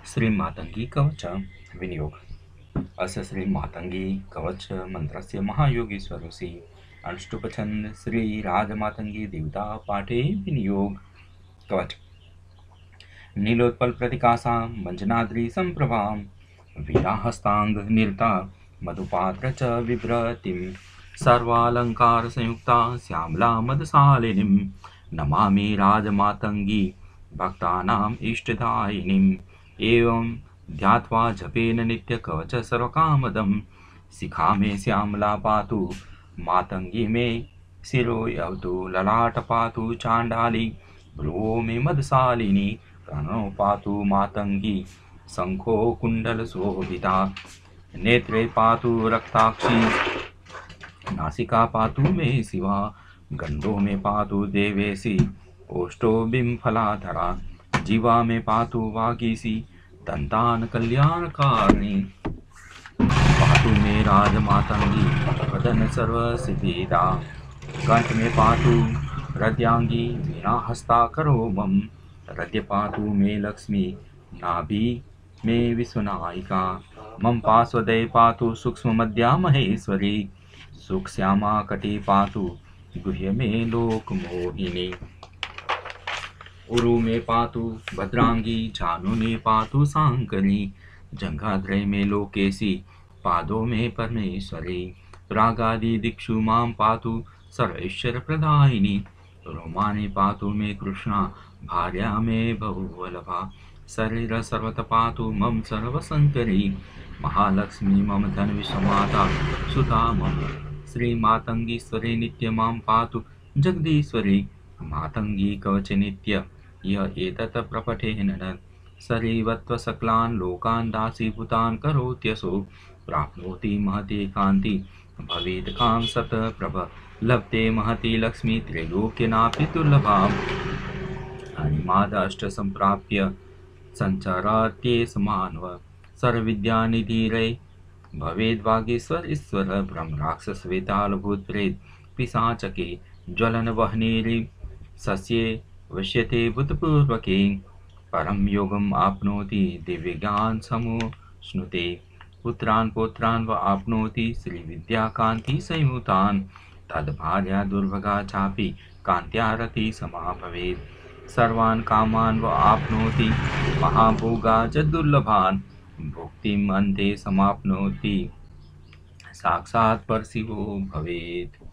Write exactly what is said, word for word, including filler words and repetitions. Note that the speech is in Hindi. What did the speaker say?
श्री मातंगी कवच विनियोग। अस्य श्री मातंगी कवच मंत्रस्य महायोगीश्वरसी अनुष्टुपछंद श्री राजमातंगी देवता पाठे विनियोग। कवच नीलोत्पल प्रतिकासा मंजनाद्रि संप्रभां वीराहस्तांग निरता मधुपात्र च विभ्रतिं सर्वालंकार संयुक्ता श्यामला मदशालिनीं नमामि राजमातंगी भक्तानाम् इष्टदायिनीम् एवं ध्यात्वा जपेन नित्यकवच सर्वकामदं शिखा मे श्यामला पातु मातंगी मे शिरोऽवतु ललाट पातु चांडाली भ्रुवो मे मदशालिनी कर्णो पातु मातंगी शंखो कुंडल शोभिता नेत्रे पातु रक्ताक्षी नासिका पातु मे शिवा गंडो मे पातु देवेशी ओष्ठो बिंफलाधरा जीवा में पातु वागीसी दंतान कल्याणकारिणी पातु में राजमातंगी वदन सर्वसिद्धिदा कंठ में पातु हृदयांगी वीणाहस्ता करो मम हृदय पातु मे लक्ष्मी नाभि में विश्वनायिका मम पार्श्वदे पातु सूक्ष्म मध्या महेश्वरी सुख श्यामा कटी पातु गुह्य में लोक मोहिनी उरु में पातु भद्रांगी जानु में पातु सांकरी जंघाग्रह में लोकेशी पादों में परमेश्वरी रागादि दिक्षु मां पातु सर्वेश्वर प्रदायिनी रोमाने पातु में कृष्णा भार्या में बहुवल्लभा शरीर सर्वत पातु मम सर्वशंकरी महालक्ष्मी मम धन विश्वमाता सुता मम श्री मातंगीश्वरी नित्य मां पातु जगदीश्वरी मातंगी कवच नित्य यह एतत् प्रपठेन शरीवत्व सकलान् लोकान् दासीभूतान् करोत्यसो प्राप्नोति महती कांति भवेत् काम सत प्रभ लभते महती लक्ष्मी त्रैलोक्यनापि दुर्लभाम् अनिमादष्ट संप्राप्य संचरात्ये समानव सर्वविद्यानिधिरे भवेद्वागीश्वर ईश्वर ब्रह्म राक्षस वेताल भूत प्रेत पिशाचके ज्वलन वहनेरि सस्ये वश्यते भूतपूर्वके परम योगम आपनोति दिव्यज्ञान समो स्नुते पुत्रान् पौत्रान् व आपनोति श्री विद्या कांति संयुतान् तद भार्या दुर्भगा चापि कांत्या रति समा भवेत् सर्वान् कामान् व आपनोति महाभोगा च दुर्लभान् भुक्तिम् अन्ते समाप्नोति साक्षात् परशिवो भवेत्।